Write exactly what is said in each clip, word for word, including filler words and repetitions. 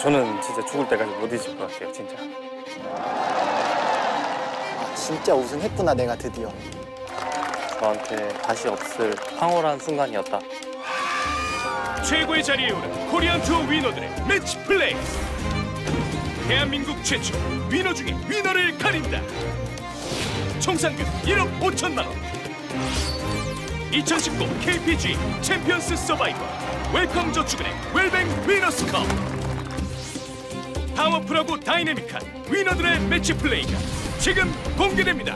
저는 진짜 죽을 때까지 못 잊을 것 같아요, 진짜. 아, 진짜 우승했구나, 내가 드디어. 저한테 다시 없을 황홀한 순간이었다. 최고의 자리에 오른 코리안 투어 위너들의 매치 플레이. 대한민국 최초 위너 중에 위너를 가린다. 총 상금 일억 오천만 원. 이천십구 케이피지 챔피언스 서바이벌 웰컴 저축은행 웰뱅 위너스컵. 파워풀하고 다이내믹한 위너들의 매치 플레이가 지금 공개됩니다.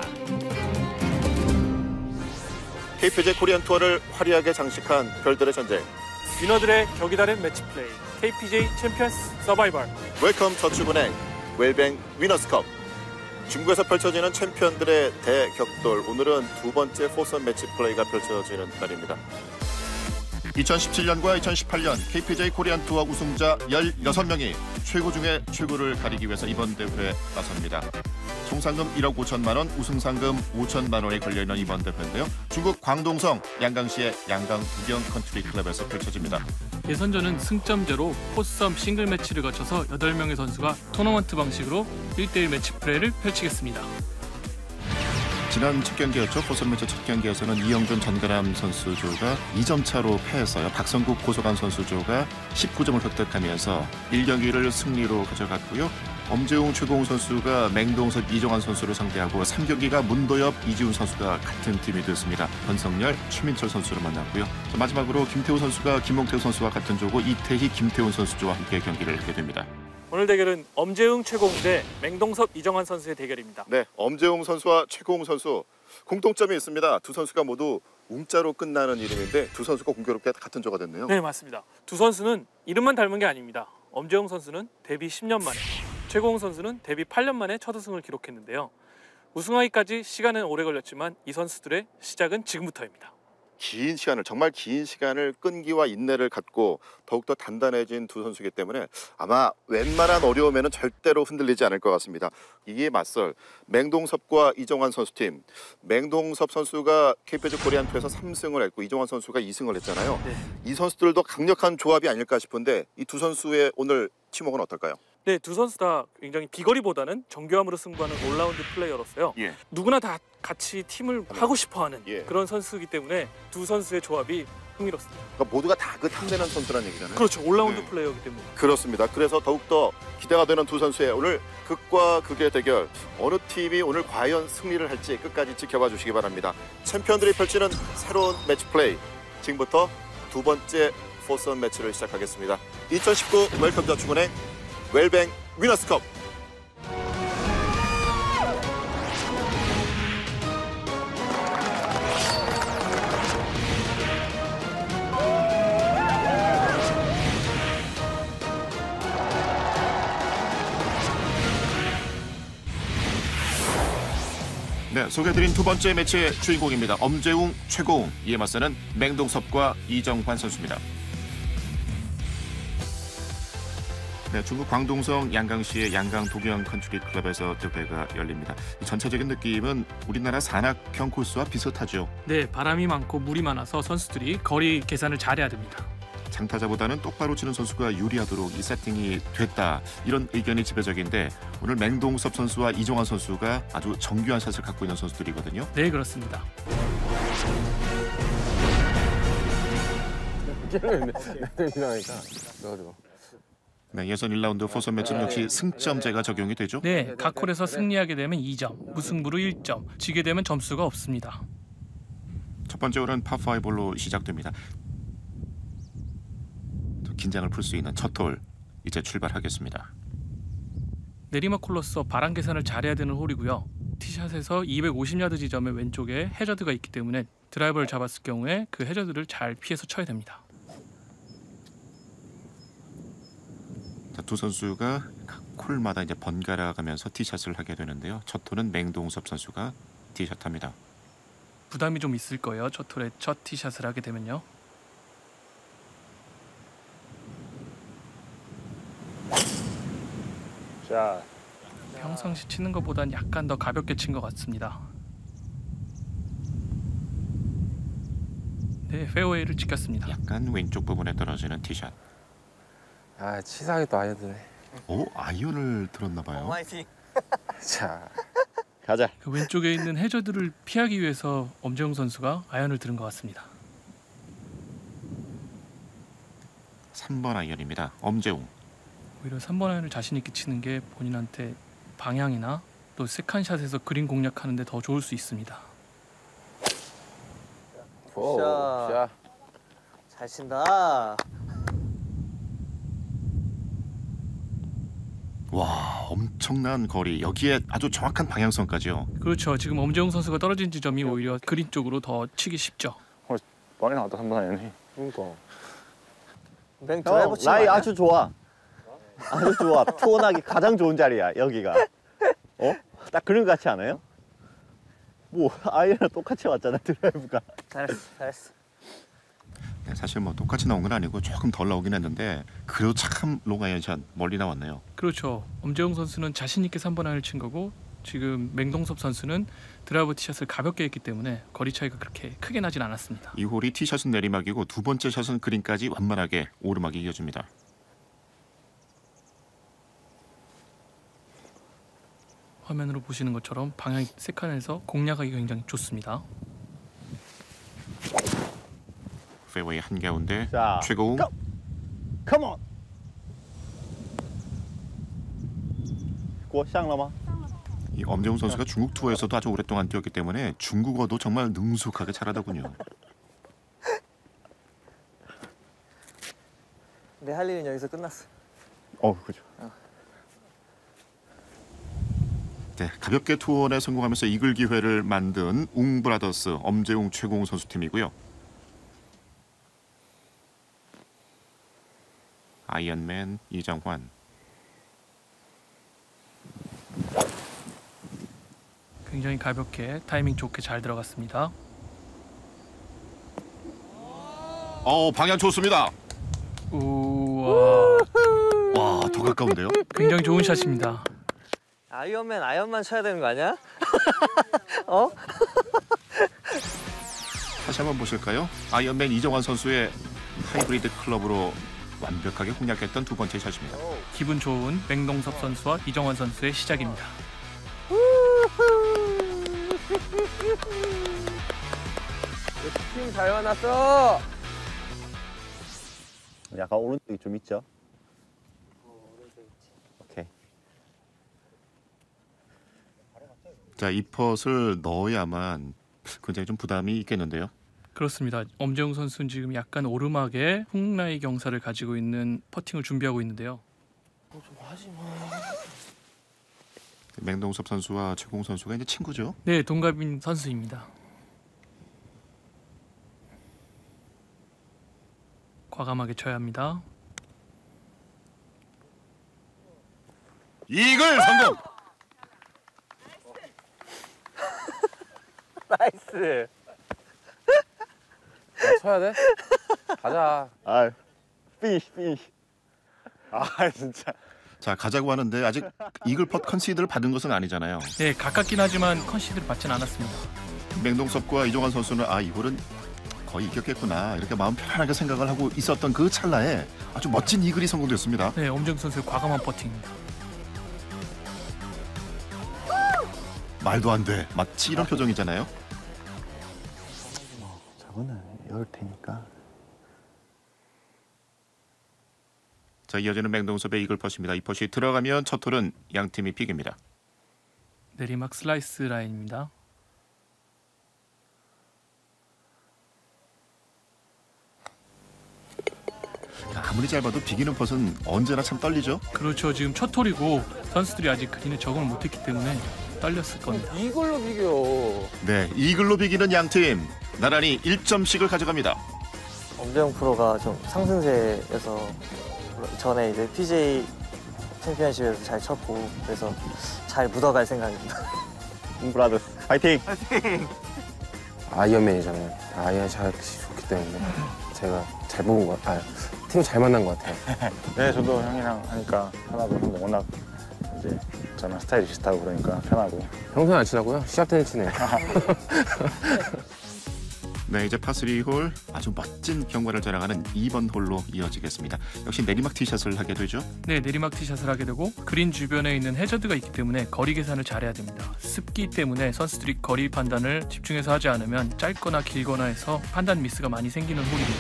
케이피지 코리안 투어를 화려하게 장식한 별들의 전쟁. 위너들의 격이 다른 매치 플레이. 케이피제이 챔피언스 서바이벌. 웰컴 저축은행 웰뱅 위너스컵. 중국에서 펼쳐지는 챔피언들의 대격돌. 오늘은 두 번째 포선 매치 플레이가 펼쳐지는 날입니다. 이천십칠 년과 이천십팔 년 케이피제이 코리안 투어 우승자 열여섯 명이 최고 중에 최고를 가리기 위해서 이번 대회에 나섭니다. 총 상금 일억 오천만 원, 우승 상금 오천만 원이 걸려있는 이번 대회인데요. 중국 광동성 양강시의 양강 두경 컨트리 클럽에서 펼쳐집니다. 예선전은 승점제로 포섬 싱글 매치를 거쳐서 여덟 명의 선수가 토너먼트 방식으로 일 대 일 매치 플레이를 펼치겠습니다. 지난 첫 경기였죠. 포섬 매치 첫 경기에서는 이영준 전가람 선수조가 이 점 차로 패했어요. 박성국 고소관 선수조가 십구 점을 획득하면서 일 경기를 승리로 가져갔고요. 엄재웅 최고웅 선수가 맹동섭 이종환 선수를 상대하고 삼 경기가 문도엽 이지훈 선수가 같은 팀이 되었습니다. 권성열 최민철 선수를 만났고요. 마지막으로 김태우 선수가 김몽태우 선수와 같은 조고 이태희 김태훈 선수와 함께 경기를 하게 됩니다. 오늘 대결은 엄재웅 최고웅 대 맹동섭 이정환 선수의 대결입니다. 네, 엄재웅 선수와 최고웅 선수 공통점이 있습니다. 두 선수가 모두 웅자로 끝나는 이름인데 두 선수가 공교롭게 같은 조가 됐네요. 네, 맞습니다. 두 선수는 이름만 닮은 게 아닙니다. 엄재웅 선수는 데뷔 십 년 만에, 최고웅 선수는 데뷔 팔 년 만에 첫 우승을 기록했는데요. 우승하기까지 시간은 오래 걸렸지만 이 선수들의 시작은 지금부터입니다. 긴 시간을, 정말 긴 시간을 끈기와 인내를 갖고 더욱더 단단해진 두 선수이기 때문에 아마 웬만한 어려움에는 절대로 흔들리지 않을 것 같습니다. 이에 맞설 맹동섭과 이정환 선수팀. 맹동섭 선수가 케이피지 코리안 투어에서 삼 승을 했고 이정환 선수가 이 승을 했잖아요. 네. 이 선수들도 강력한 조합이 아닐까 싶은데 이 두 선수의 오늘 팀워크는 어떨까요? 네, 두 선수 다 굉장히 비거리보다는 정교함으로 승부하는 올라운드 플레이어로서요. 예. 누구나 다 같이 팀을 하고 싶어하는 예. 그런 선수이기 때문에 두 선수의 조합이 흥미롭습니다. 그러니까 모두가 다 그 탐내는 선수라는 얘기잖아요. 그렇죠, 올라운드 네. 플레이어이기 때문에. 그렇습니다. 그래서 더욱더 기대가 되는 두 선수의 오늘 극과 극의 대결. 어느 팀이 오늘 과연 승리를 할지 끝까지 지켜봐 주시기 바랍니다. 챔피언들이 펼치는 새로운 매치 플레이. 지금부터 두 번째 포선 매치를 시작하겠습니다. 이천십구 웰컴 저축은행 웰뱅 위너스컵. 네, 소개해드린 두 번째 매치의 주인공입니다. 엄재웅, 최고웅. 이에 맞서는 맹동섭과 이정환 선수입니다. 네, 중국 광동성 양강시의 양강 도경 컨트리 클럽에서 대회가 열립니다. 전체적인 느낌은 우리나라 산악형 코스와 비슷하죠. 네, 바람이 많고 물이 많아서 선수들이 거리 계산을 잘해야 됩니다. 장타자보다는 똑바로 치는 선수가 유리하도록 이 세팅이 됐다. 이런 의견이 지배적인데 오늘 맹동섭 선수와 이정환 선수가 아주 정교한 샷을 갖고 있는 선수들이거든요. 네, 그렇습니다. 네, 예선 일 라운드 포선 매치는 역시 승점제가 적용이 되죠. 네, 각 홀에서 승리하게 되면 이 점, 무승부로 일 점, 지게 되면 점수가 없습니다. 첫 번째 홀은 파오홀로 시작됩니다. 긴장을 풀 수 있는 첫 홀 이제 출발하겠습니다. 내리막 콜로서 바람 계산을 잘해야 되는 홀이고요. 티샷에서 이백오십 야드 지점의 왼쪽에 해저드가 있기 때문에 드라이버를 잡았을 경우에 그 해저드를 잘 피해서 쳐야 됩니다. 자, 두 선수가 각 홀마다 이제 번갈아 가면서 티샷을 하게 되는데요. 첫 홀은 맹동섭 선수가 티샷합니다. 부담이 좀 있을 거예요. 첫 홀에 첫 티샷을 하게 되면요. 자, 평상시 치는 것보단 약간 더 가볍게 친 것 같습니다. 네, 페어웨이를 지켰습니다. 약간 왼쪽 부분에 떨어지는 티샷. 아 치사하게 또 아니야 드네. 오, 아이언을 들었나 봐요. 화이팅. 자, 가자. 그 왼쪽에 있는 해저드를 피하기 위해서 엄재웅 선수가 아이언을 들은 것 같습니다. 삼 번 아이언입니다. 엄재웅. 오히려 삼 번 아이언을 자신 있게 치는 게 본인한테 방향이나 또 세컨샷에서 그린 공략하는 데 더 좋을 수 있습니다. 오, 자. 자. 잘 친다. 와, 엄청난 거리. 여기에 아주 정확한 방향성까지요. 그렇죠. 지금 엄재웅 선수가 떨어진 지점이 오히려 그린 쪽으로 더 치기 쉽죠. 많이 나왔다 삼 번 아니니. 그러니까. 뱅 형, 드라이버 치는 라이 거 아니야? 아주 좋아. 아주 좋아. 투혼하기 가장 좋은 자리야 여기가. 어? 딱 그런 것 같지 않아요? 뭐 아이랑 똑같이 왔잖아 드라이브가. 잘했어, 잘했어. 네, 사실 뭐 똑같이 나온 건 아니고 조금 덜 나오긴 했는데 그래도 참 롱아이언샷 멀리 나왔네요. 그렇죠. 엄재웅 선수는 자신 있게 삼 번 아이언을 친 거고 지금 맹동섭 선수는 드라이브 티샷을 가볍게 했기 때문에 거리 차이가 그렇게 크게 나진 않았습니다. 이 홀이 티샷은 내리막이고 두 번째 샷은 그린까지 완만하게 오르막이 이어집니다. 화면으로 보시는 것처럼 방향 세컨에서 공략하기 굉장히 좋습니다. 페어웨이 한가운데 자, 최고웅. 고! 컴온. 过上了吗? 이 엄재웅 선수가 중국 투어에서도 아주 오랫동안 뛰었기 때문에 중국어도 정말 능숙하게 잘하더군요. 내 할 일은 여기서 끝났어. 어, 그죠. 네, 가볍게 투혼에 성공하면서 이글 기회를 만든 웅 브라더스 엄재웅 최고웅 선수 팀이고요. 아이언맨 이정환. 굉장히 가볍게 타이밍 좋게 잘 들어갔습니다. 어, 방향 좋습니다. 우와, 와, 더 가까운데요? 굉장히 좋은 샷입니다. 아이언맨 아이언만 쳐야 되는 거 아니야? 어? 다시 한번 보실까요? 아이언맨 이정환 선수의 하이브리드 클럽으로 완벽하게 공략했던 두 번째 샷입니다. 기분 좋은 맹동섭 선수와 이정환 선수의 시작입니다. 팀 잘 만났어. 약간 오른쪽이 좀 있죠. 오케이. 자, 이 펫을 넣어야만 굉장히 좀 부담이 있겠는데요. 그렇습니다. 엄재웅 선수는 지금 약간 오르막에 훅라이 경사를 가지고 있는 퍼팅을 준비하고 있는데요. 맹동섭 선수와 최고웅 선수가 이제 친구죠. 네, 동갑인 선수입니다. 과감하게 쳐야 합니다. 이글 성공! 나이스. 쳐야 돼? 가자. 아, 피니시, 피니시. 아, 진짜. 자, 가자고 하는데 아직 이글 펫 컨시드를 받은 것은 아니잖아요. 네, 가깝긴 하지만 컨시드를 받진 않았습니다. 맹동섭과 이정환 선수는 아, 이홀은 거의 이겼겠구나 이렇게 마음 편안하게 생각을 하고 있었던 그 찰나에 아주 멋진 이글이 성공됐습니다. 네, 엄재웅 선수의 과감한 퍼팅입니다. 말도 안 돼. 마치 이런 표정이잖아요. 저거는 열 테니까. 자, 이어지는 맹동섭의 이글 펫입니다. 이 펫이 들어가면 첫 홀은 양 팀이 픽입니다. 내리막 슬라이스 라인입니다. 아무리 짧아도 비기는 펫은 언제나 참 떨리죠. 그렇죠. 지금 첫 홀이고 선수들이 아직 그린에 적응을 못했기 때문에 떨렸을 겁니다. 이걸로 비교. 네, 이글로 비기는 양 팀 나란히 일 점씩을 가져갑니다. 엄재웅 프로가 좀 상승세여서 전에 이제 피지에이 챔피언십에서 잘 쳤고 그래서 잘 묻어갈 생각입니다. 브라더스 파이팅! 아이언맨이잖아요. 아이언 샷이 좋기 때문에 제가 잘 뽑은 것 같아요. 팀 잘 만난 것 같아요. 네, 저도 형이랑 하니까 편하고 형도 워낙 이제 저랑 스타일이 비슷하고 그러니까 편하고. 평소에 안 친하고요. 시합 때는 친해요. 네, 이제 파쓰리 홀 아주 멋진 경관을 자랑하는 이 번 홀로 이어지겠습니다. 역시 내리막 티샷을 하게 되죠? 네, 내리막 티샷을 하게 되고 그린 주변에 있는 해저드가 있기 때문에 거리 계산을 잘해야 됩니다. 습기 때문에 선수들이 거리 판단을 집중해서 하지 않으면 짧거나 길거나 해서 판단 미스가 많이 생기는 홀입니다.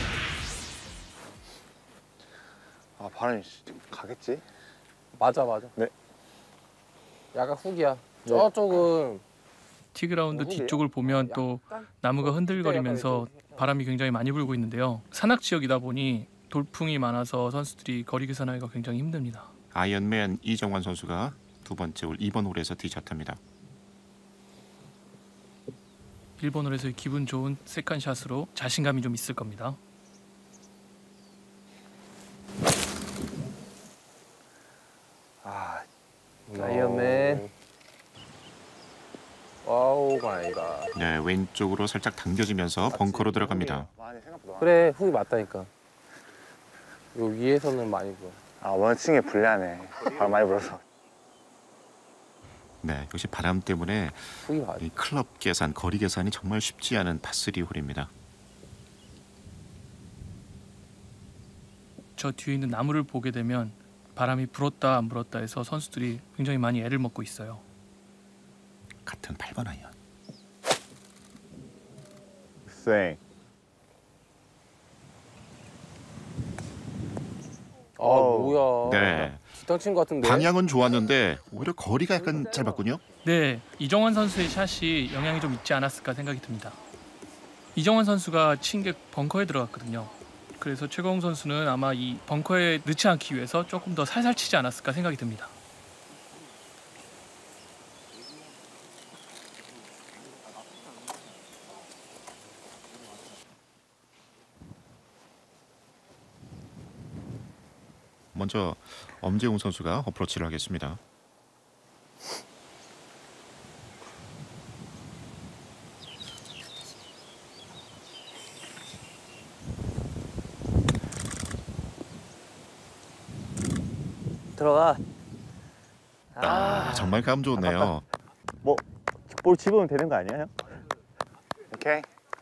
아 바람이 가겠지? 맞아 맞아. 네. 약간 훅이야. 저쪽은 티그라운드 어, 뒤쪽을 보면 또 나무가 흔들거리면서 바람이 굉장히 많이 불고 있는데요. 산악 지역이다 보니 돌풍이 많아서 선수들이 거리 계산하기가 굉장히 힘듭니다. 아이언맨 이정환 선수가 두 번째 홀 이 번 홀에서 티샷합니다. 일 번 홀에서의 기분 좋은 세컨샷으로 자신감이 좀 있을 겁니다. 아 아이언맨. 와우 마이 갓. 네, 왼쪽으로 살짝 당겨지면서 벙커로 들어갑니다. 많이 생각보다. 그래 훅이 맞다니까. 요 위에서는 많이 불어. 아 원층에 불리하네. 바람 많이 불어서. 네, 역시 바람 때문에 훅이 맞아. 이 클럽 계산, 거리 계산이 정말 쉽지 않은 파쓰리 홀입니다. 저 뒤에 있는 나무를 보게 되면 바람이 불었다 안 불었다 해서 선수들이 굉장히 많이 애를 먹고 있어요. 같은 팔 번 아이언. 쌩. 아 뭐야. 네, 기타 친것 같은데. 방향은 좋았는데 오히려 거리가 약간 짧았군요. 네, 이정환 선수의 샷이 영향이 좀 있지 않았을까 생각이 듭니다. 이정환 선수가 친 게 벙커에 들어갔거든요. 그래서 최고홍 선수는 아마 이 벙커에 넣지 않기 위해서 조금 더 살살 치지 않았을까 생각이 듭니다. 먼저 엄재웅 선수가 어프로치를 하겠습니다. 들어가. 아, 정말 감 좋네요. 뭐 볼 집으면 되는 거 아니에요? 오케이.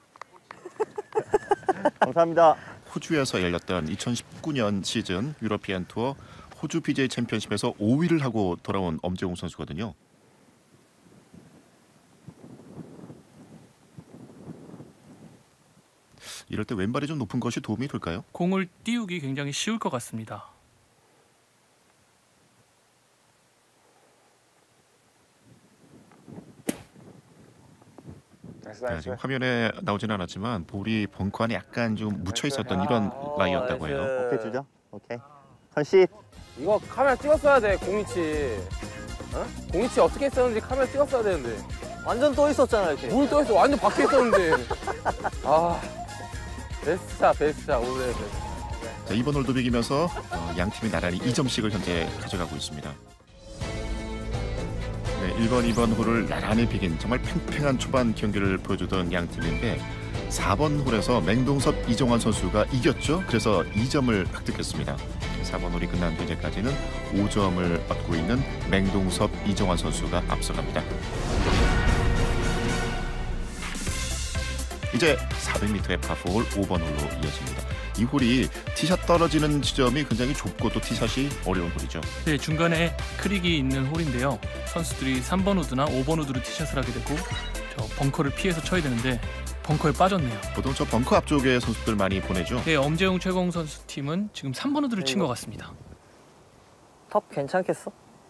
감사합니다. 호주에서 열렸던 이천십구 년 시즌 유러피안 투어 호주 피지에이 챔피언십에서 오 위를 하고 돌아온 엄재웅 선수거든요. 이럴 때 왼발이 좀 높은 것이 도움이 될까요? 공을 띄우기 굉장히 쉬울 것 같습니다. 나이스 네, 나이스. 지금 화면에 나오지는 않았지만 볼이 벙커 안에 약간 좀 묻혀 있었던 이런 라이였다고 해요. 오케이 주죠. 오케이. 컨시. 이거 카메라 찍었어야 돼 공이치. 어? 공이치 어떻게 했었는지 카메라 찍었어야 되는데. 완전 떠 있었잖아 이렇게. 물 떠있어 완전 밖에 있었는데. 아 베스트 샷 베스트 샷 올해 베스트. 자, 이번 홀도 비기면서 어, 양 팀이 나란히 이 점씩을 현재 가져가고 있습니다. 네, 일 번, 이 번 홀을 나란히 비긴 정말 팽팽한 초반 경기를 보여주던 양 팀인데 사 번 홀에서 맹동섭 이정환 선수가 이겼죠. 그래서 이 점을 획득했습니다. 사 번 홀이 끝난 현재까지는 오 점을 얻고 있는 맹동섭 이정환 선수가 앞서갑니다. 이제 사백 미터의 파포홀 오 번 홀로 이어집니다. 이 홀이 티샷 떨어지는 지점이 굉장히 좁고 또 티샷이 어려운 홀이죠. 네, 중간에 크릭이 있는 홀인데요. 선수들이 삼 번 우드나 오 번 우드로 티샷을 하게 되고 저 벙커를 피해서 쳐야 되는데 벙커에 빠졌네요. 보통 저 벙커 앞쪽에 선수들 많이 보내죠. 네, 엄재웅 최고홍 선수 팀은 지금 삼 번 우드를 친 것 같습니다. 톱 괜찮겠어?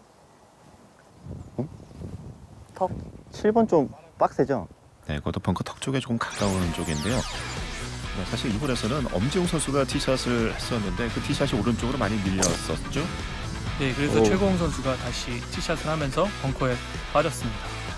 응? 톱? 칠 번 좀 빡세죠? 네, 그것도 벙커 턱 쪽에 조금 가까운 쪽인데요. 네, 사실 이 홀에서는 엄재웅 선수가 티샷을 했었는데 그 티샷이 오른쪽으로 많이 밀렸었죠. 네, 그래서 오. 최고홍 선수가 다시 티샷을 하면서 벙커에 빠졌습니다.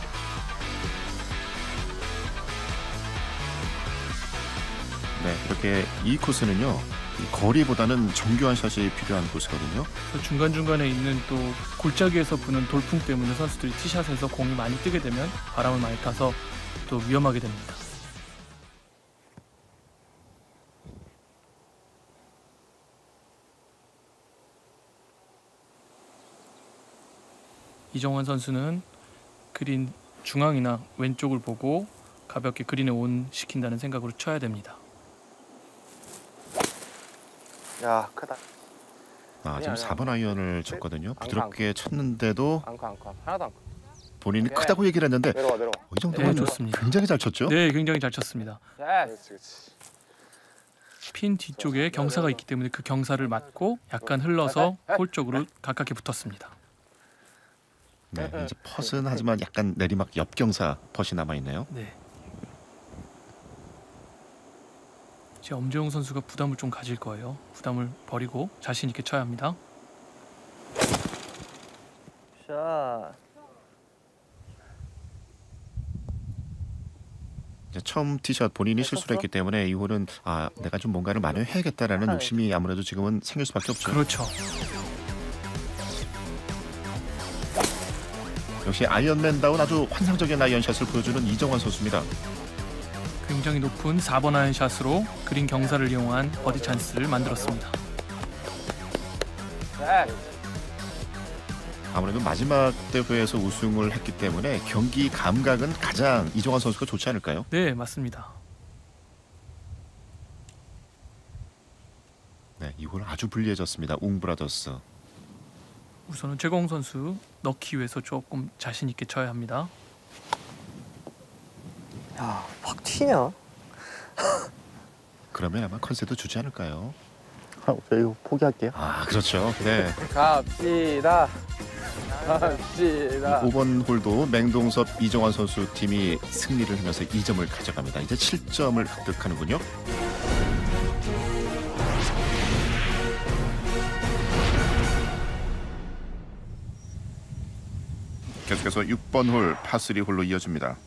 네, 이렇게 이 코스는요. 이 거리보다는 정교한 샷이 필요한 코스거든요. 그래서 중간중간에 있는 또 골짜기에서 부는 돌풍 때문에 선수들이 티샷에서 공이 많이 뜨게 되면 바람을 많이 타서 또 위험하게 됩니다. 이정환 선수는 그린 중앙이나 왼쪽을 보고 가볍게 그린에 온 시킨다는 생각으로 쳐야 됩니다. 야, 크다. 아, 지금 아니야, 사 번 아이언을 쳤거든요. 안 부드럽게 쳤는데도 안커 안커 하나도 안 커. 본인이 오케이. 크다고 얘기를 했는데 내려와 내려와. 이 정도면 네, 좋습니다. 굉장히 잘 쳤죠? 네, 굉장히 잘 쳤습니다. 그렇지 그렇지. 핀 뒤쪽에 경사가 있기 때문에 그 경사를 맞고 약간 흘러서 홀 쪽으로 가깝게 붙었습니다. 네, 이제 펫은 하지만 약간 내리막 옆경사 펫이 남아 있네요. 네. 이제 엄재용 선수가 부담을 좀 가질 거예요. 부담을 버리고 자신 있게 쳐야 합니다. 샷. 이제 처음 티샷 본인이 실수를 했기 때문에 이 홀은 아 내가 좀 뭔가를 만회해야겠다라는 욕심이 아무래도 지금은 생길 수밖에 없죠. 그렇죠. 역시 아이언맨다운 아주 환상적인 아이언샷을 보여주는 이정환 선수입니다. 굉장히 높은 사 번 아이언샷으로 그린 경사를 이용한 버디 찬스를 만들었습니다. 아무래도 마지막 대회에서 우승을 했기 때문에 경기 감각은 가장 이정환 선수가 좋지 않을까요? 네, 맞습니다. 네, 이 홀 아주 불리해졌습니다. 웅브라더스. 우선은 최공 선수 넣기 위해서 조금 자신 있게 쳐야 합니다. 야, 확 튀냐? 그러면 아마 컨셉도 주지 않을까요? 아, 저 이거 포기할게요. 아, 그렇죠. 네. 갑시다. 갑시다. 오 번 홀도 맹동섭 이정환 선수 팀이 승리를 하면서 이 점을 가져갑니다. 이제 칠 점을 획득하는군요. 계속해서 육 번 홀 파쓰리 홀로 이어집니다.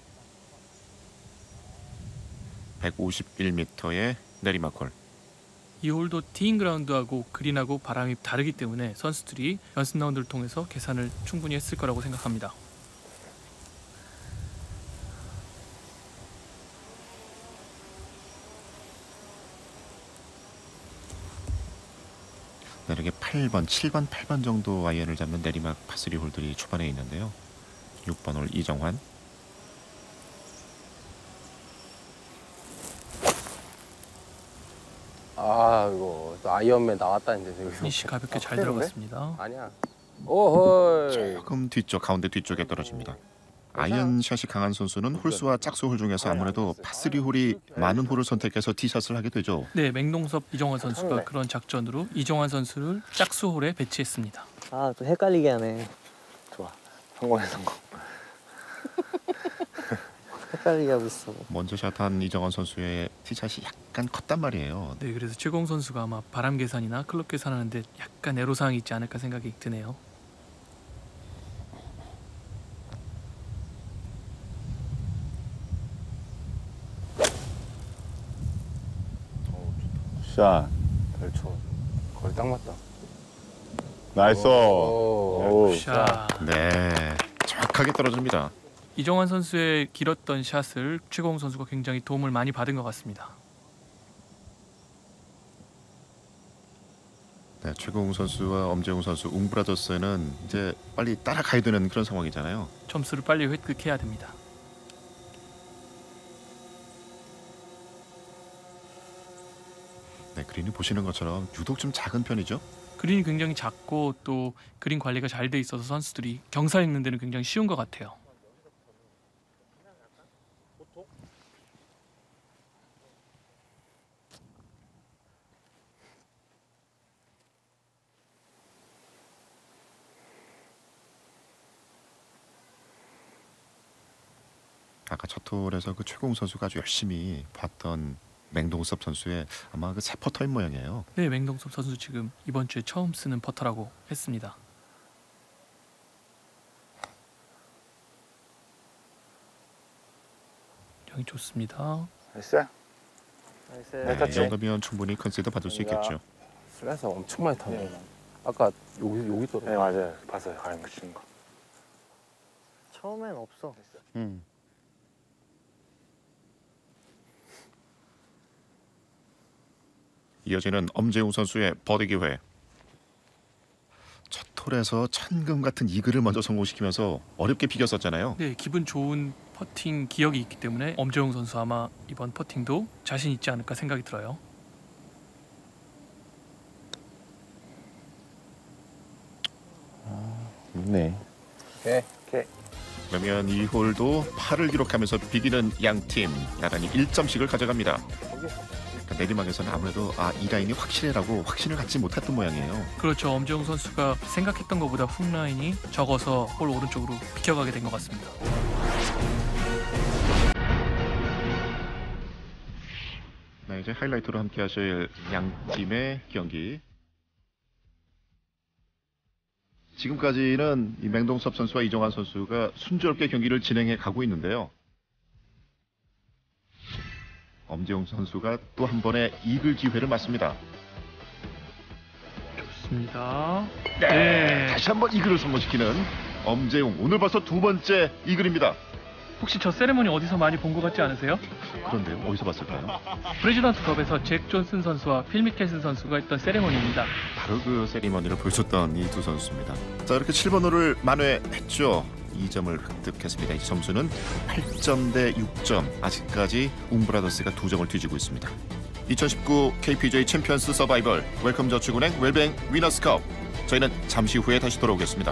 백오십일 미터의 내리막 홀. 이 홀도 티잉 그라운드하고 그린하고 바람이 다르기 때문에 선수들이 연습 라운드를 통해서 계산을 충분히 했을 거라고 생각합니다. 이렇게 팔 번, 칠 번, 팔 번 정도 아이언을 잡는 내리막 파쓰리 홀들이 초반에 있는데요. 육 번 홀 이정환. 아 이거 또 아이언맨 나왔다는데 지금. 피니시 가볍게 잘 그런데? 들어갔습니다. 아니야. 오헐. 조금 뒤쪽, 가운데 뒤쪽에 떨어집니다. 아이언샷이 강한 선수는 홀수와 짝수 홀 중에서 아무래도 파쓰리 홀이 많은 홀을 선택해서 티샷을 하게 되죠. 네, 맹동섭 이정환 선수가 그런 작전으로 이정환 선수를 짝수 홀에 배치했습니다. 아, 또 헷갈리게 하네. 좋아. 성공해 성공. 헷갈리게 하고 있어. 먼저 샷한 이정환 선수의 티샷이 약간 컸단 말이에요. 네, 그래서 최공 선수가 아마 바람 계산이나 클럽 계산하는데 약간 애로사항이 있지 않을까 생각이 드네요. 샷. 잘 쳐. 거의 딱 맞다. 나이스. 오. 오. 샷. 네, 정확하게 떨어집니다. 이정환 선수의 길었던 샷을 최공 선수가 굉장히 도움을 많이 받은 것 같습니다. 네, 최고웅 선수와 엄재웅 선수, 웅브라더스는 이제 빨리 따라가야 되는 그런 상황이잖아요. 점수를 빨리 획득해야 됩니다. 네, 그린이 보시는 것처럼 유독 좀 작은 편이죠. 그린이 굉장히 작고 또 그린 관리가 잘 돼 있어서 선수들이 경사 있는 데는 굉장히 쉬운 것 같아요. 아까 첫 홀에서 그 최고웅 선수가 아주 열심히 봤던 맹동섭 선수의 아마 그 새 퍼터인 모양이에요. 네, 맹동섭 선수 지금 이번 주에 처음 쓰는 퍼터라고 했습니다. 굉장히 좋습니다. 나이스. 나이스. 네, 이 정도면 충분히 컨시더 받을 수 있겠죠. 슬라이스 엄청 많이 타네. 네. 아까 여기 여기 있더라. 네 맞아요. 봤어요. 가는 거 치는 거. 처음엔 없어. 음. 이어지는 엄재웅 선수의 버디 기회. 첫 홀에서 천금 같은 이글을 먼저 성공시키면서 어렵게 비겼었잖아요. 네, 기분 좋은 퍼팅 기억이 있기 때문에 엄재용 선수 아마 이번 퍼팅도 자신 있지 않을까 생각이 들어요. 네. 오케이. 오케이. 그러면 이 홀도 팔을 기록하면서 비기는 양 팀 나란히 일 점씩을 가져갑니다. 그러니까 내리막에서는 아무래도 아, 이 라인이 확실해라고 확신을 갖지 못했던 모양이에요. 그렇죠. 엄재용 선수가 생각했던 것보다 훅 라인이 적어서 홀 오른쪽으로 비켜가게 된 것 같습니다. 네, 이제 하이라이트로 함께 하실 양 팀의 경기. 지금까지는 이 맹동섭 선수와 이정환 선수가 순조롭게 경기를 진행해 가고 있는데요. 엄재용 선수가 또 한 번의 이글 기회를 맞습니다. 좋습니다. 네, 네. 다시 한번 이글을 성공시키는 엄재용. 오늘 벌써 두 번째 이글입니다. 혹시 저 세레모니 어디서 많이 본 것 같지 않으세요? 그런데요, 어디서 봤을까요? 프레지던트 컵에서 잭 존슨 선수와 필 미켈슨 선수가 했던 세레모니입니다. 바로 그 세리머니를 보여줬던 이 두 선수입니다. 자, 이렇게 칠 번 홀을 만회했죠. 이 점을 획득했습니다. 이 점수는 팔 점 대 육 점. 아직까지 웅브라더스가 두 점을 뒤지고 있습니다. 이천십구 케이피지에이 챔피언스 서바이벌 웰컴 저축은행 웰뱅 위너스컵. 저희는 잠시 후에 다시 돌아오겠습니다.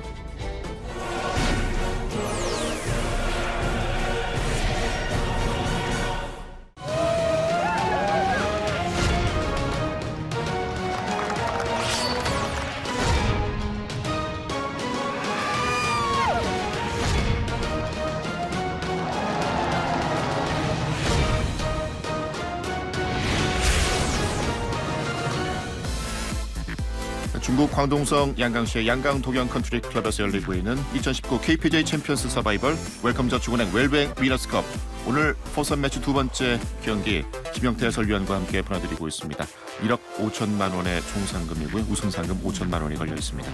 중국 광동성 양강시의 양강 동양 컨트리 클럽에서 열리고 있는 이천십구 케이피지에이 챔피언스 서바이벌 웰컴 저축은행 웰뱅 위너스컵. 오늘 포선 매치 두 번째 경기 김영태 해설위원과 함께 보내드리고 있습니다. 일억 오천만 원의 총 상금이고요. 우승 상금 오천만 원이 걸려 있습니다.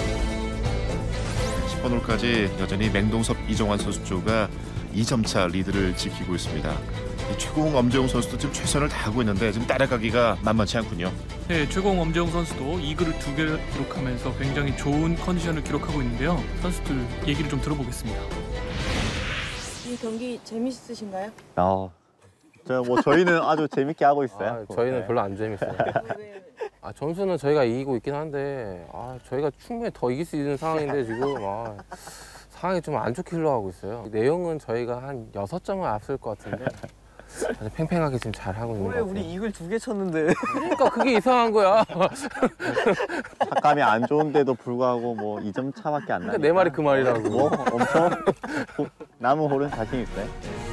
십 번 홀까지 여전히 맹동섭 이정환 선수 조가 이 점 차 리드를 지키고 있습니다. 최고공 엄재용 선수도 지금 최선을 다하고 있는데 지금 따라가기가 만만치 않군요. 네, 최고공 엄재용 선수도 이글을 두 개를 기록하면서 굉장히 좋은 컨디션을 기록하고 있는데요. 선수들 얘기를 좀 들어보겠습니다. 이 경기 재밌으신가요? 아, 저 뭐 저희는 아주 재밌게 하고 있어요. 아, 저희는 네. 별로 안 재밌어요. 아, 점수는 저희가 이기고 있긴 한데 아, 저희가 충분히 더 이길 수 있는 상황인데 지금 아, 상황이 좀 안 좋게 흘러가고 있어요. 내용은 저희가 한 여섯 점을 앞설 것 같은데 아주 팽팽하게 지금 잘 하고 있는 것 올해 같아요. 우리 이글 두 개 쳤는데. 그러니까 그게 이상한 거야. 샷감이 안 좋은데도 불구하고 뭐 이 점 차밖에 안 나니까. 그러니까 내 말이 그 말이라고. 뭐 엄청 남은 홀은 자신 있어요.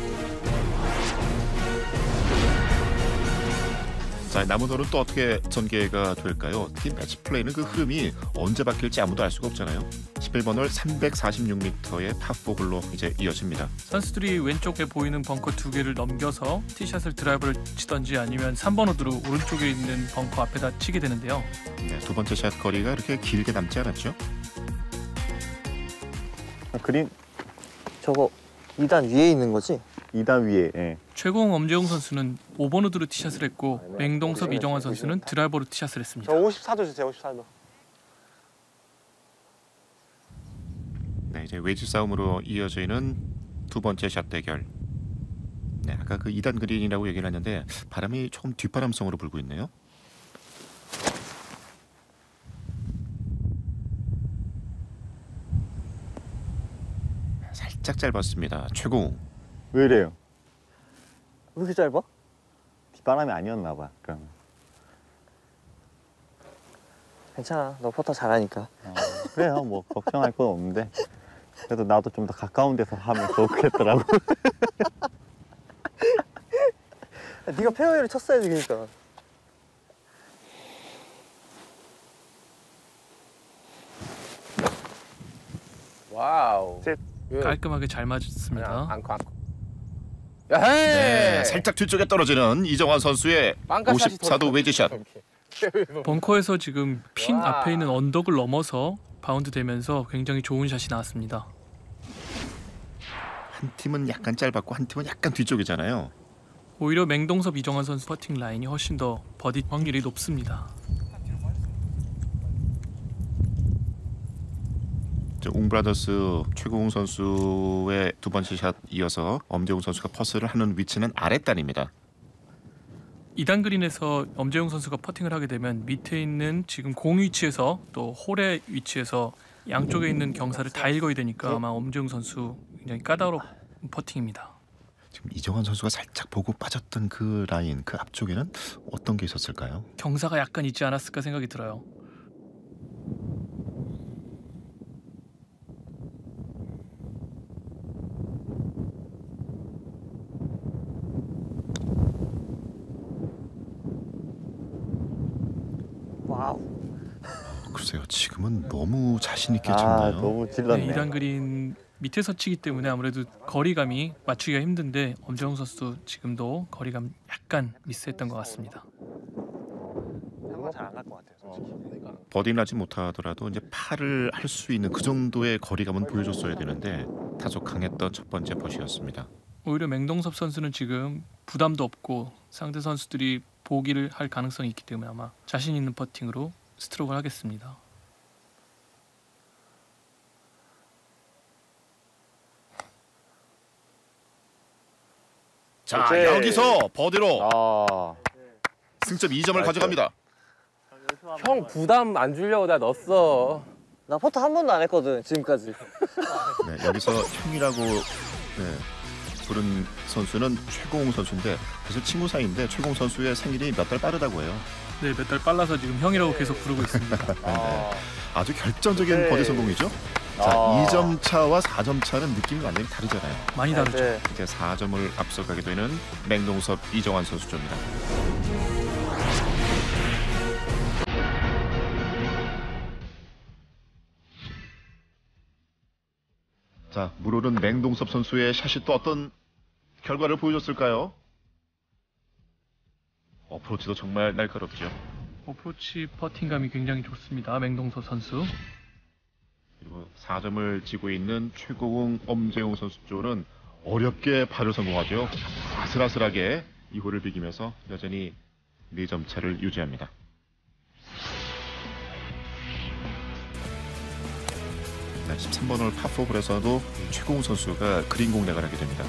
자, 남은 홀은 또 어떻게 전개가 될까요? 팀 매치 플레이는 그 흐름이 언제 바뀔지 아무도 알 수가 없잖아요. 십일 번 홀 삼백사십육 미터의 파4 홀로 이제 이어집니다. 선수들이 왼쪽에 보이는 벙커 두 개를 넘겨서 티샷을 드라이버를 치던지 아니면 삼 번 우드로 오른쪽에 있는 벙커 앞에다 치게 되는데요. 네, 두 번째 샷 거리가 이렇게 길게 남지 않았죠? 그린 저거 이 단 위에 있는 거지? 이 단 위에. 예. 최고공 엄재용 선수는 오 번 우드로 티샷을 했고 맹동섭 이정환 선수는 드라이버로 티샷을 했습니다. 오십사 도 주세요. 오십사 도. 네, 이제 웨지 싸움으로 이어져 있는 두 번째 샷 대결. 네, 아까 그 이 단 그린이라고 얘기를 했는데 바람이 조금 뒷바람성으로 불고 있네요. 살짝 짧았습니다. 최고. 왜 이래요? 왜 이렇게 짧아? 뒷바람이 아니었나 봐. 그럼. 괜찮아. 너 퍼터 잘하니까. 어, 그래요. 뭐 걱정할 건 없는데. 그래도 나도 좀 더 가까운 데서 하면 좋겠더라고. 네가 페어웨이를 쳤어야지 그러니까. 와우. 깔끔하게 잘 맞았습니다. 안고 안고. 야헤이. 네, 살짝 뒤쪽에 떨어지는 이정환 선수의 빵가샷이 오십사 도 웨지샷. 벙커에서 지금 핀 와. 앞에 있는 언덕을 넘어서 바운드 되면서 굉장히 좋은 샷이 나왔습니다. 한 팀은 약간 짧았고 한 팀은 약간 뒤쪽이잖아요. 오히려 맹동섭 이정환 선수 퍼팅 라인이 훨씬 더 버디 확률이 높습니다. 웅브라더스 최고웅 선수의 두 번째 샷 이어서 엄재웅 선수가 퍼스를 하는 위치는 아랫단입니다. 이 단 그린에서 엄재웅 선수가 퍼팅을 하게 되면 밑에 있는 지금 공 위치에서 또 홀의 위치에서 양쪽에 있는 경사를 다 읽어야 되니까 아마 엄재웅 선수 굉장히 까다로운 퍼팅입니다. 지금 이정환 선수가 살짝 보고 빠졌던 그 라인, 그 앞쪽에는 어떤 게 있었을까요? 경사가 약간 있지 않았을까 생각이 들어요. 와우. 글쎄요, 지금은 너무 자신 있게 아, 쳤나요? 너무 네, 질렀네. 이 단 그린 밑에서 치기 때문에 아무래도 거리감이 맞추기가 힘든데 엄재웅 선수도 지금도 거리감 약간 미스했던 것 같습니다. 한번 잘 안 갈 것 같아요, 솔직히. 버디는 하지 못하더라도 이제 파를 할 수 있는 그 정도의 거리감은 보여줬어야 되는데 다소 강했던 첫 번째 퍼시였습니다. 오히려 맹동섭 선수는 지금 부담도 없고 상대 선수들이 보기를 할 가능성이 있기 때문에 아마 자신 있는 퍼팅으로 스트로크를 하겠습니다. 자, 그렇지. 여기서 버디로 아, 승점 이 점을 나이스. 가져갑니다. 형 부담 안 주려고 나 넣었어. 나 퍼트 한 번도 안 했거든, 지금까지. 네, 여기서 형이라고 네, 부른 선수는 최고웅 선수인데 사실 친구 사이인데 최고웅 선수의 생일이 몇 달 빠르다고 해요. 네, 몇 달 빨라서 지금 형이라고 계속 부르고 있습니다. 네, 아주 결정적인 네. 버디 성공이죠. 자, 아. 이 점 차와 사 점 차는 느낌이 완전히 다르잖아요. 많이 다르죠. 네. 이제 사 점을 앞서가게 되는 맹동섭 이정환 선수조입니다. 자, 물오른 맹동섭 선수의 샷이 또 어떤 결과를 보여줬을까요? 어프로치도 정말 날카롭죠. 어프로치 퍼팅감이 굉장히 좋습니다. 맹동섭 선수. 그리고 사 점을 지고 있는 최고웅 엄재웅 선수 쪽은 어렵게 파를 성공하죠. 아슬아슬하게 이 홀을 비기면서 여전히 네 점 차를 유지합니다. 네, 십삼 번 홀 파포홀에서도 최고웅 선수가 그린 공략을 하게 됩니다.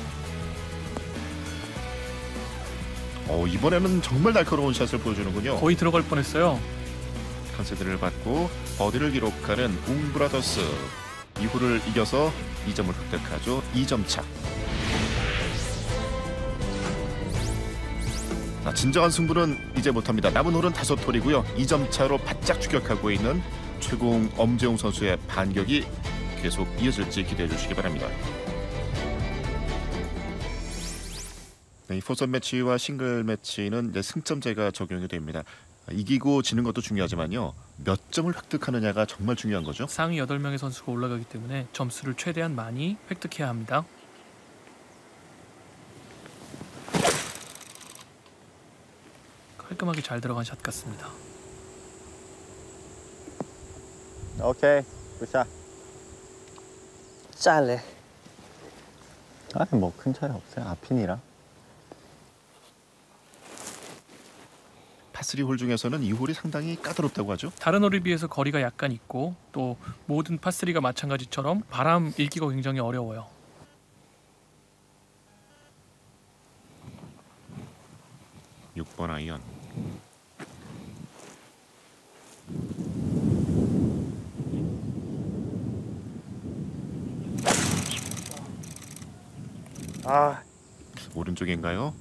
어, 이번에는 정말 날카로운 샷을 보여주는군요. 거의 들어갈 뻔했어요. 컨세드를 받고 버디를 기록하는 웅브라더스. 이 홀을 이겨서 이 점을 획득하죠. 이 점 차. 자, 진정한 승부는 이제 못합니다. 남은 홀은 다섯 홀이고요. 이 점 차로 바짝 추격하고 있는 최고웅 엄재웅 선수의 반격이 계속 이어질지 기대해 주시기 바랍니다. 네, 이 포선 매치와 싱글 매치는 이제 승점제가 적용이 됩니다. 이기고 지는 것도 중요하지만요. 몇 점을 획득하느냐가 정말 중요한 거죠. 상위 여덟 명의 선수가 올라가기 때문에 점수를 최대한 많이 획득해야 합니다. 깔끔하게 잘 들어간 샷 같습니다. 오케이, 굿샷. 짤래. 아, 뭐 큰 차이 없어요. 앞핀이라. 파쓰리 홀 중에서는 이 홀이 상당히 까다롭다고 하죠. 다른 홀에 비해서 거리가 약간 있고 또 모든 파쓰리가 마찬가지처럼 바람 읽기가 굉장히 어려워요. 육 번 아이언. 아, 오른쪽인가요?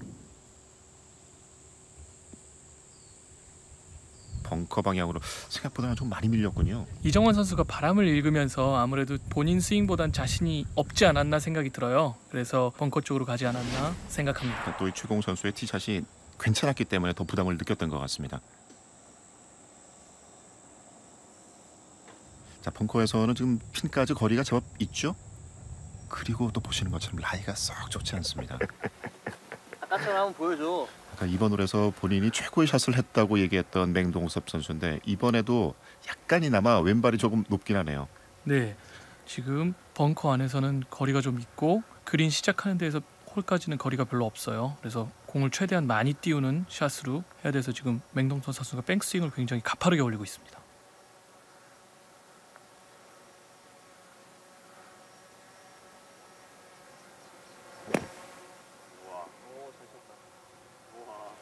벙커 방향으로 생각보다는 좀 많이 밀렸군요. 이정환 선수가 바람을 읽으면서 아무래도 본인 스윙보단 자신이 없지 않았나 생각이 들어요. 그래서 벙커 쪽으로 가지 않았나 생각합니다. 또 이 최공 선수의 티샷이 괜찮았기 때문에 더 부담을 느꼈던 것 같습니다. 자, 벙커에서는 지금 핀까지 거리가 제법 있죠? 그리고 또 보시는 것처럼 라이가 썩 좋지 않습니다. 아까처럼 한번 보여줘. 아까 이번 홀에서 본인이 최고의 샷을 했다고 얘기했던 맹동섭 선수인데 이번에도 약간이나마 왼발이 조금 높긴 하네요. 네, 지금 벙커 안에서는 거리가 좀 있고 그린 시작하는 데에서 홀까지는 거리가 별로 없어요. 그래서 공을 최대한 많이 띄우는 샷으로 해야 돼서 지금 맹동섭 선수가 백스윙을 굉장히 가파르게 올리고 있습니다.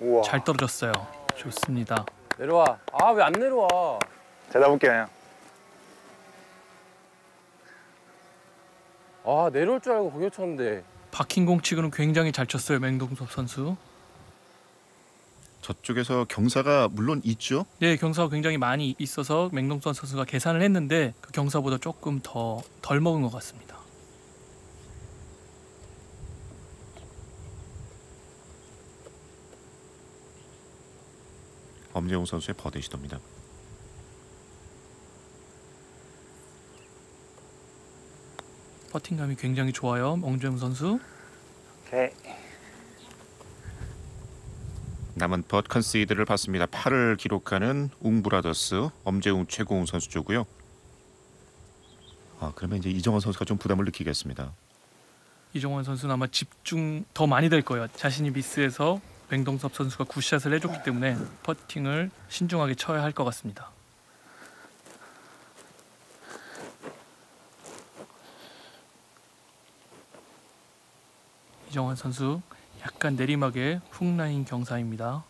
우와. 잘 떨어졌어요. 좋습니다. 내려와. 아, 왜 안 내려와? 제가 볼게요 그냥. 아, 내려올 줄 알고 거기 쳤는데. 박힌 공 치고는 굉장히 잘 쳤어요. 맹동섭 선수. 저쪽에서 경사가 물론 있죠. 네, 경사가 굉장히 많이 있어서 맹동섭 선수가 계산을 했는데 그 경사보다 조금 더 덜 먹은 것 같습니다. 엄재웅 선수의 버디 시도입니다. 퍼팅감이 굉장히 좋아요. 엄재웅 선수. 오케이. 남은 펫 컨시드를 봤습니다. 팔을 기록하는 웅브라더스 엄재웅 최고웅 선수죠고요. 아, 그러면 이제 이정환 선수가 좀 부담을 느끼겠습니다. 이정환 선수는 아마 집중 더 많이 될 거예요. 자신이 미스해서 맹동섭 선수가 굿샷을 해줬기 때문에 퍼팅을 신중하게 쳐야 할 것 같습니다. 이정환 선수 약간 내리막의 훅라인 경사입니다.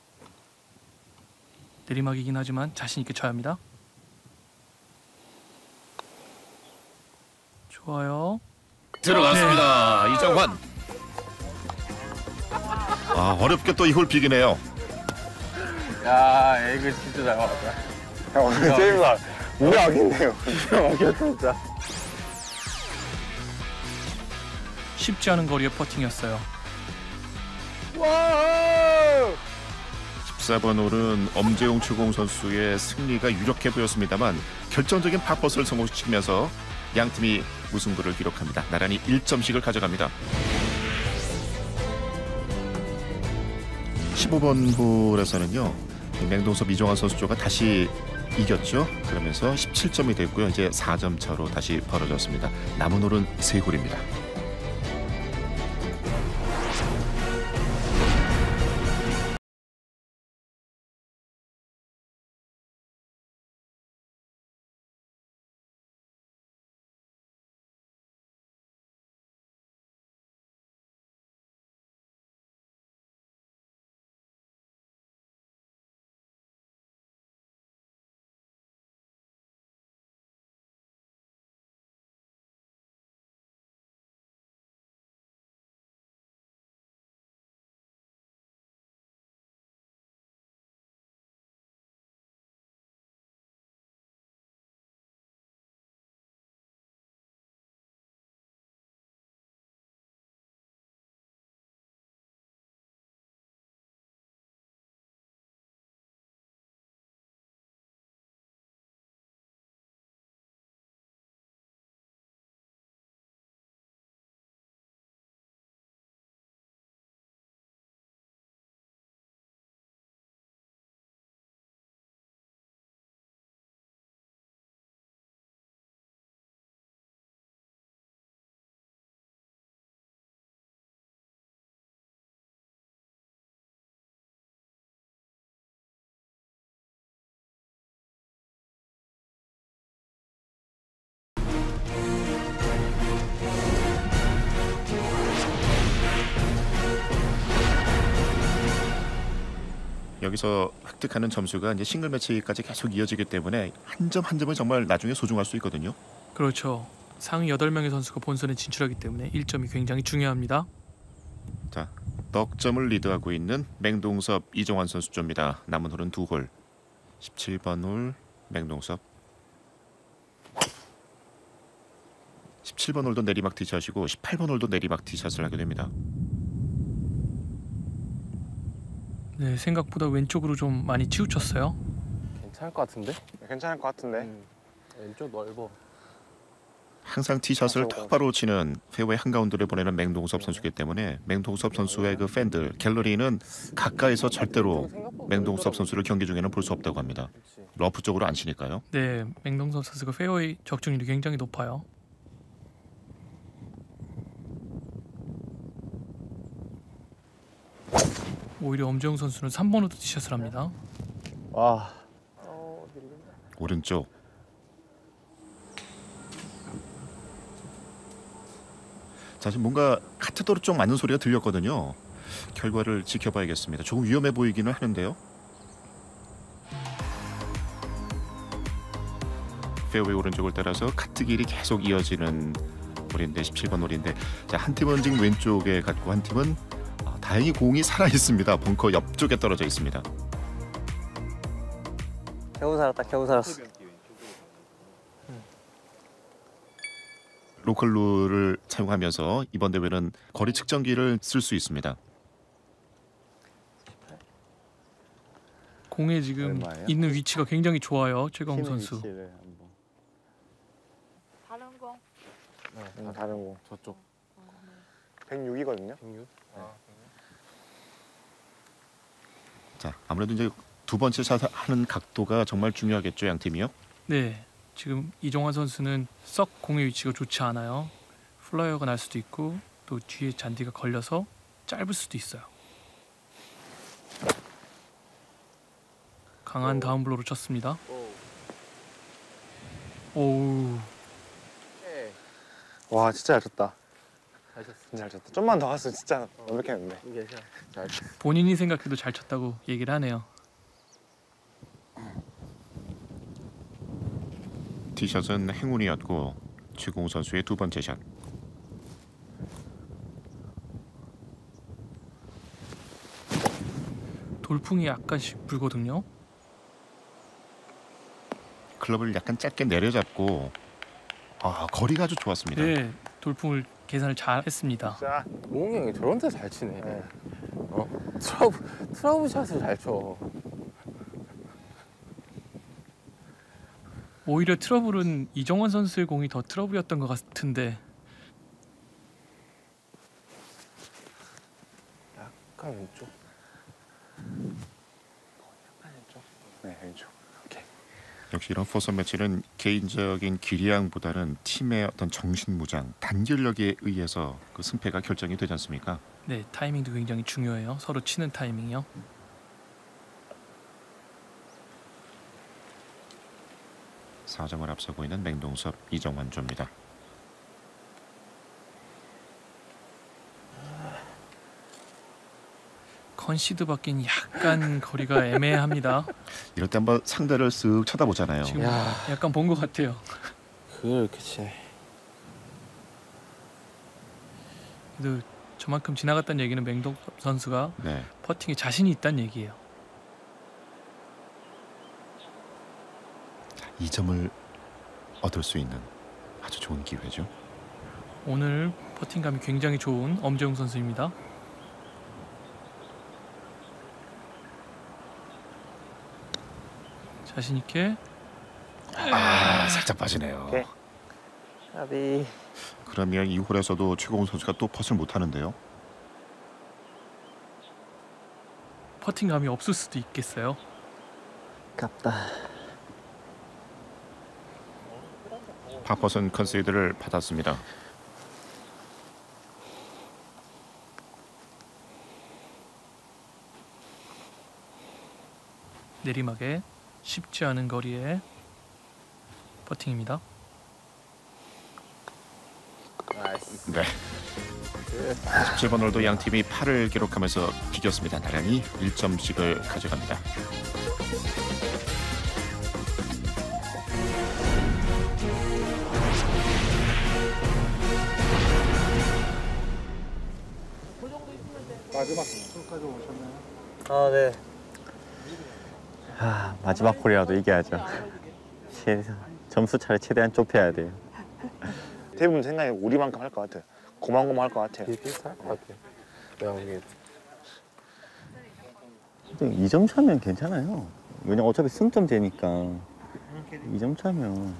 내리막이긴 하지만 자신 있게 쳐야 합니다. 좋아요. 들어갔습니다. 네. 이정환. 아, 어렵게 또 이홀 비기네요. 야, 이거 진짜 잘 맞았다. 형 오늘 제임사 우리 악인데요. 진짜 막혔다 진짜. 쉽지 않은 거리의 퍼팅이었어요. 십사 번 홀은 엄재웅 최고웅 선수의 승리가 유력해 보였습니다만 결정적인 팝퍼스를 성공시키면서 양팀이 무승부를 기록합니다. 나란히 일 점씩을 가져갑니다. 십오 번 홀에서는요, 맹동섭 이정환 선수 쪽가 다시 이겼죠. 그러면서 십칠 점이 됐고요. 이제 사 점 차로 다시 벌어졌습니다. 남은 홀은 세 홀입니다. 여기서 획득하는 점수가 이제 싱글 매치까지 계속 이어지기 때문에 한 점 한 점은 정말 나중에 소중할 수 있거든요. 그렇죠. 상위 여덟 명의 선수가 본선에 진출하기 때문에 일 점이 굉장히 중요합니다. 자, 넉점을 리드하고 있는 맹동섭 이정환 선수조입니다. 남은 홀은 두 홀. 십칠 번 홀 맹동섭. 십칠 번 홀도 내리막 티샷이고 십팔 번 홀도 내리막 티샷을 하게 됩니다. 네, 생각보다 왼쪽으로 좀 많이 치우쳤어요. 괜찮을 것 같은데? 괜찮을 것 같은데. 음, 왼쪽 넓어. 항상 티샷을 똑바로 치는 페어웨이 한가운데를 보내는 맹동섭 선수이기 때문에 맹동섭 선수의 그 팬들, 갤러리는 가까이서 절대로 맹동섭 선수를 경기 중에는 볼 수 없다고 합니다. 러프 쪽으로 안 치니까요. 네, 맹동섭 선수가 페어웨이 적중률이 굉장히 높아요. 오히려 엄재웅 선수는 삼 번으로 티샷을 합니다. 와. 오른쪽. 자, 지금 뭔가 카트도로 쪽 맞는 소리가 들렸거든요. 결과를 지켜봐야겠습니다. 조금 위험해 보이기는 하는데요. 페어웨이 오른쪽을 따라서 카트 길이 계속 이어지는 홀인데 십칠 번 홀인데 자, 한 팀은 지금 왼쪽에 갔고 한 팀은 아, 다행히 공이 살아 있습니다. 벙커 옆쪽에 떨어져 있습니다. 겨우 살았다. 겨우 살았어. 로컬 룰을 사용하면서 이번 대회는 거리 측정기를 쓸 수 있습니다. 공에 지금 얼마예요? 있는 위치가 굉장히 좋아요. 최광욱 선수. 위치를 한번. 다른 거? 네, 다 다른 거. 저쪽. 백육이거든요. 백육? 자, 아무래도 이제 두 번째 샷 하는 각도가 정말 중요하겠죠, 양 팀이요. 네, 지금 이정환 선수는 썩 공의 위치가 좋지 않아요. 플라이어가 날 수도 있고 또 뒤에 잔디가 걸려서 짧을 수도 있어요. 강한 다운블로로 쳤습니다. 오우. 와 진짜 잘 쳤다. 잘 쳤어. 진짜 잘 쳤다. 좀만 더 갔으면 진짜 완벽했는데. 이게 잘 쳤어. 본인이 생각해도 잘 쳤다고 얘기를 하네요. 티샷은 행운이었고 최공우 선수의 두 번째 샷. 돌풍이 약간씩 불거든요. 클럽을 약간 짧게 내려잡고 아, 거리가 아주 좋았습니다. 네, 돌풍을 계산을 잘 했습니다. 자, 몽이 형이 저런 데 잘 치네. 네. 어? 트러블, 트러블 샷을 잘 쳐. 오히려 트러블은 이정환 선수의 공이 더 트러블이었던 것 같은데 약간 왼쪽. 네 왼쪽. 오케이. 역시 이런 포선 매치는 개인적인 기량보다는 팀의 어떤 정신무장, 단결력에 의해서 그 승패가 결정이 되지 않습니까? 네, 타이밍도 굉장히 중요해요. 서로 치는 타이밍이요. 사 점을 앞서고 있는 맹동섭, 이정환 조입니다. 컨시드 받긴 약간 거리가 애매합니다. 이럴 때 한번 상대를 쓱 쳐다보잖아요. 지금 야. 약간 본 것 같아요. 그걸 이렇게 치네. 그래도 저만큼 지나갔다는 얘기는 맹동섭 선수가 네. 퍼팅에 자신이 있다는 얘기예요. 이 점을 얻을 수 있는 아주 좋은 기회죠. 오늘 퍼팅감이 굉장히 좋은 엄재웅 선수입니다. 자신 있게. 아, 살짝 빠지네요. 오케이. 아비. 그러면 이 홀에서도 최공우 선수가 또 퍼스를 못 하는데요. 퍼팅감이 없을 수도 있겠어요. 깝다. 파퍼슨 컨세이드를 받았습니다. 내리막에 쉽지 않은 거리에 퍼팅입니다. 나이스. 네. 십칠 번 홀도 양 팀이 팔을 기록하면서 비겼습니다. 나란히 일 점씩을 가져갑니다. 마지막 홀까지 오셨나요? 아 네. 아, 마지막 홀이라도 이겨야죠. 최대한 점수 차를 최대한 좁혀야 돼요. 대부분 생각이 우리만큼 할 것 같아요. 고만고만 할 것 같아요. 비슷할 것 같아. 내가 보기에. 이 점 차면 괜찮아요. 왜냐면 어차피 승점제니까. 이 점 차면.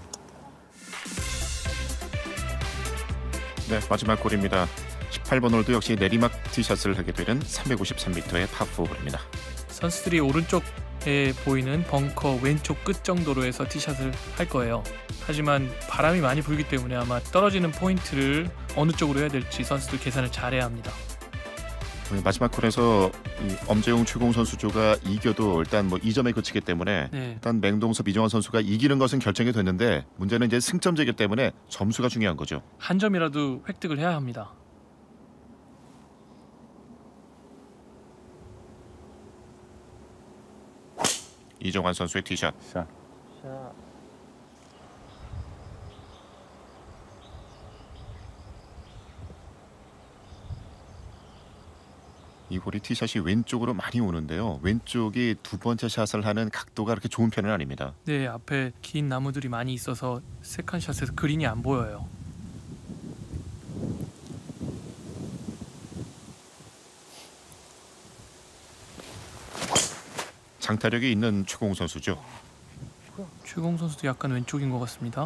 네, 마지막 홀입니다. 십팔 번 홀도 역시 내리막 티샷을 하게 되는 삼백오십삼 미터의 파포 홀입니다. 선수들이 오른쪽에 보이는 벙커 왼쪽 끝 정도로 해서 티샷을 할 거예요. 하지만 바람이 많이 불기 때문에 아마 떨어지는 포인트를 어느 쪽으로 해야 될지 선수들 계산을 잘해야 합니다. 마지막 홀에서 이 엄재웅 최공우 선수 조가 이겨도 일단 뭐 이 점에 그치기 때문에 네. 일단 맹동섭 이정환 선수가 이기는 것은 결정이 됐는데 문제는 이제 승점제이기 때문에 점수가 중요한 거죠. 한 점이라도 획득을 해야 합니다. 이정환 선수의 티샷. 자, 자, 이 홀이 티샷이 왼쪽으로 많이 오는데요. 왼쪽이 두 번째 샷을 하는 각도가 그렇게 좋은 편은 아닙니다. 네, 앞에 긴 나무들이 많이 있어서 세컨샷에서 그린이 안 보여요. 장타력이 있는 최공우 선수죠. 최공 선수도 약간 왼쪽인 것 같습니다.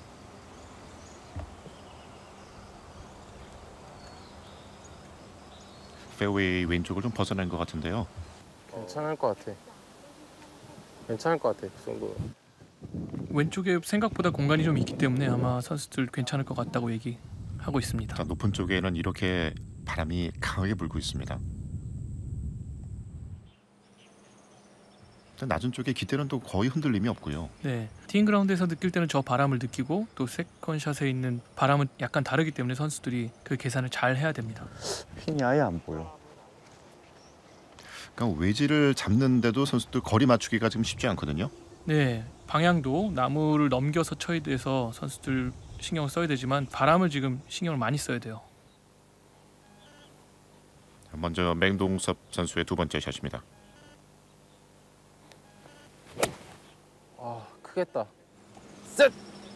페어웨이 왼쪽을 좀 벗어난 것 같은데요. 괜찮을 것 같아. 괜찮을 것 같아. 그 정도. 왼쪽에 생각보다 공간이 좀 있기 때문에 아마 선수들 괜찮을 것 같다고 얘기하고 있습니다. 자, 높은 쪽에는 이렇게 바람이 강하게 불고 있습니다. 낮은 쪽에 기대는 또 거의 흔들림이 없고요. 네, 티잉 그라운드에서 느낄 때는 저 바람을 느끼고 또 세컨샷에 있는 바람은 약간 다르기 때문에 선수들이 그 계산을 잘 해야 됩니다. 핀이 아예 안 보여. 그러니까 외지를 잡는데도 선수들 거리 맞추기가 지금 쉽지 않거든요. 네, 방향도 나무를 넘겨서 쳐야 돼서 선수들 신경을 써야 되지만 바람을 지금 신경을 많이 써야 돼요. 먼저 맹동섭 선수의 두 번째 샷입니다. 아, 크겠다. 셋.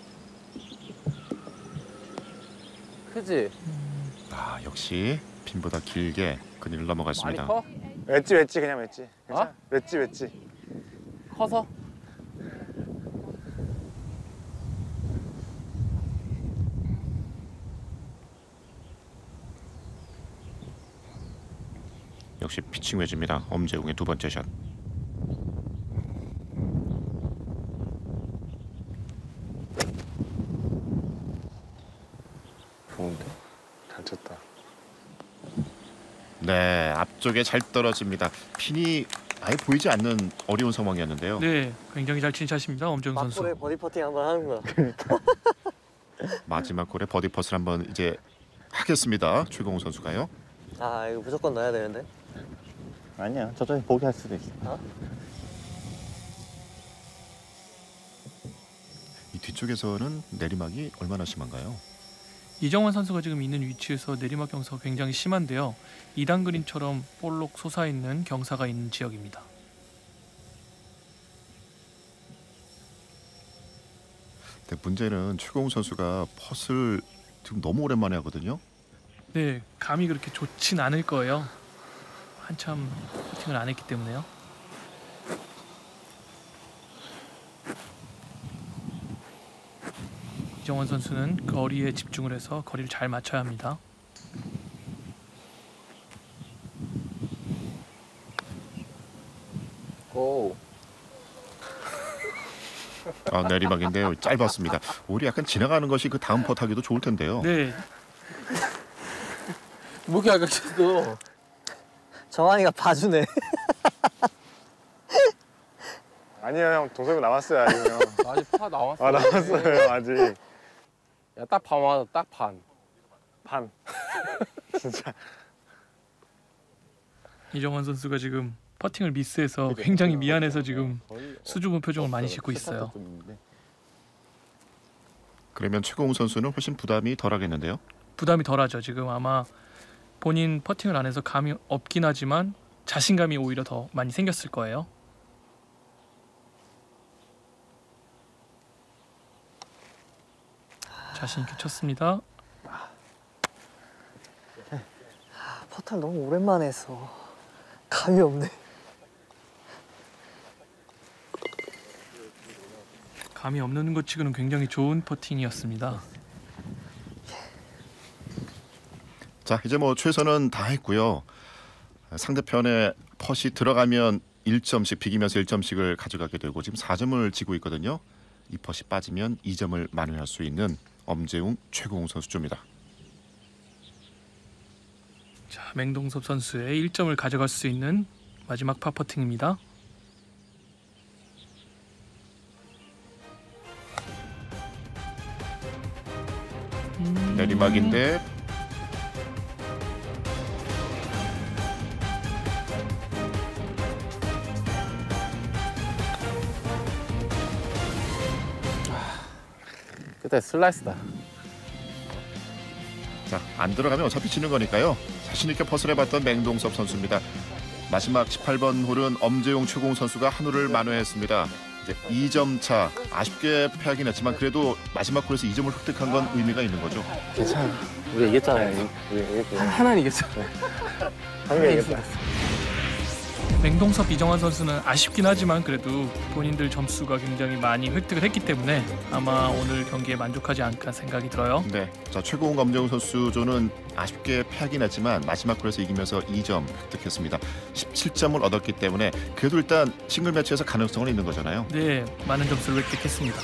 크지? 아, 역시 핀보다 길게 그린을 넘어갔습니다. 많이 커? 웨지 웨지 그냥 웨지. 괜찮아. 어? 웨지 웨지. 커서? 역시 피칭 웨지입니다. 엄재웅의 두 번째 샷. 좋은데? 잘 쳤다. 네, 앞쪽에 잘 떨어집니다. 핀이 아예 보이지 않는 어려운 상황이었는데요. 네, 굉장히 잘 친 샷입니다. 엄정 선수. 막골에 버디 퍼팅 한번 하는 거야. 마지막 홀에 버디 퍼스를 한번 이제 하겠습니다. 최공우 선수가요. 아, 이거 무조건 넣어야 되는데. 아니야. 저쪽에 포기할 수도 있어. 어? 이 뒤쪽에서는 내리막이 얼마나 심한가요? 이정환 선수가 지금 있는 위치에서 내리막 경사가 굉장히 심한데요. 이 단 그린처럼 볼록 솟아있는 경사가 있는 지역입니다. 근데 문제는 최공우 선수가 퍼스를 지금 너무 오랜만에 하거든요. 네, 감이 그렇게 좋진 않을 거예요. 한참 퍼팅을 안 했기 때문에요. 이정환 선수는 거리에 집중을 해서 거리를 잘 맞춰야 합니다. 고. 아, 내리막인데요. 짧았습니다. 오히려 약간 지나가는 것이 그 다음 퍼트하기도 좋을 텐데요. 네, 뭐 이렇게 아깝겠어. 정환이가 봐주네. 아니요 형 동석이 남았어요 아직 형. 아직 파 나왔어. 아 남았어요 아직. 야, 딱 반 와서 딱 반. 반. 진짜. 이정환 선수가 지금 퍼팅을 미스해서 굉장히 미안해서 지금 거의 수줍은 표정을 많이 짓고 있어요. 그러면 최공우 선수는 훨씬 부담이 덜하겠는데요. 부담이 덜하죠. 지금 아마 본인 퍼팅을 안 해서 감이 없긴 하지만 자신감이 오히려 더 많이 생겼을 거예요. 자신 있게 쳤습니다. 아, 퍼팅 너무 오랜만에 했어. 감이 없네. 감이 없는 것 치고는 굉장히 좋은 퍼팅이었습니다. 자, 이제 뭐 최선은 다 했고요. 상대편의 펫이 들어가면 일 점씩 비기면서 일 점씩을 가져가게 되고 지금 사 점을 지고 있거든요. 이 펫이 빠지면 이 점을 만회할 수 있는 엄재웅, 최공우 선수조입니다. 자, 맹동섭 선수의 일 점을 가져갈 수 있는 마지막 파 퍼팅입니다. 음... 내리막인데 끝에 슬라이스다. 자, 안 들어가면 어차피 지는 거니까요. 자신 있게 퍼스를 해봤던 맹동섭 선수입니다. 마지막 십팔 번 홀은 엄재용 최고홍 선수가 한 홀을 만회했습니다. 이제 이 점 차, 아쉽게 패하긴 했지만 그래도 마지막 홀에서 이 점을 획득한 건 의미가 있는 거죠. 괜찮아. 우리가 이겼잖아요. 하나는 이겼잖아요. 방금 얘기했다. 맹동섭, 이정환 선수는 아쉽긴 하지만 그래도 본인들 점수가 굉장히 많이 획득을 했기 때문에 아마 오늘 경기에 만족하지 않을까 생각이 들어요. 네, 자 최고홍 엄재용 선수조는 아쉽게 패하긴 했지만 마지막 홀에서 이기면서 이 점 획득했습니다. 십칠 점을 얻었기 때문에 그래도 일단 싱글 매치에서 가능성은 있는 거잖아요. 네, 많은 점수를 획득했습니다.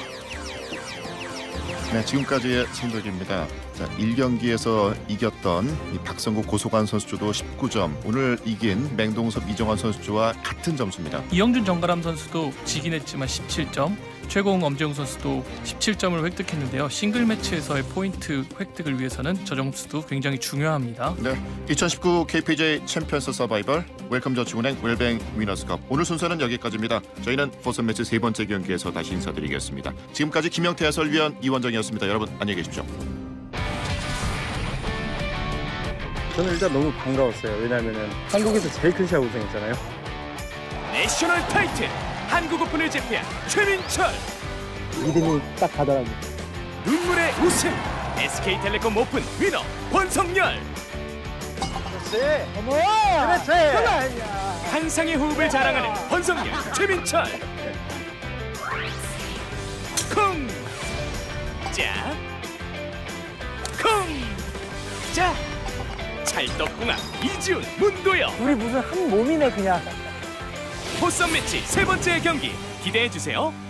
네, 지금까지의 성적입니다. 자, 일 경기에서 이겼던 이 박성국, 고소관 선수조도 십구 점, 오늘 이긴 맹동섭, 이정환 선수조와 같은 점수입니다. 이영준, 정가람 선수도 지긴 했지만 십칠 점, 최고홍, 엄재용 선수도 십칠 점을 획득했는데요. 싱글 매치에서의 포인트 획득을 위해서는 저 점수도 굉장히 중요합니다. 네, 이천십구 케이피지에이 챔피언스 서바이벌 웰컴 저축은행 웰뱅 위너스컵 오늘 순서는 여기까지입니다. 저희는 포선 매치 세 번째 경기에서 다시 인사드리겠습니다. 지금까지 김영태 해설위원, 이원정이었습니다. 여러분 안녕히 계십시오. 저는 일단 너무 반가웠어요. 왜냐하면 한국에서 제일 큰 시합 우승했잖아요. 내셔널 타이틀 한국 오픈을 제패한 최민철. 믿음이 딱 가더라고요. 눈물의 우승 에스케이텔레콤 오픈 위너 권성열. 그렇지. 그렇지. 한상의 호흡을 자랑하는 권성열, 최민철. 쿵! 자! 쿵! 자! 찰떡궁합 이지훈, 문도영. 우리 무슨 한 몸이네 그냥. 포선 매치 세 번째 경기 기대해 주세요.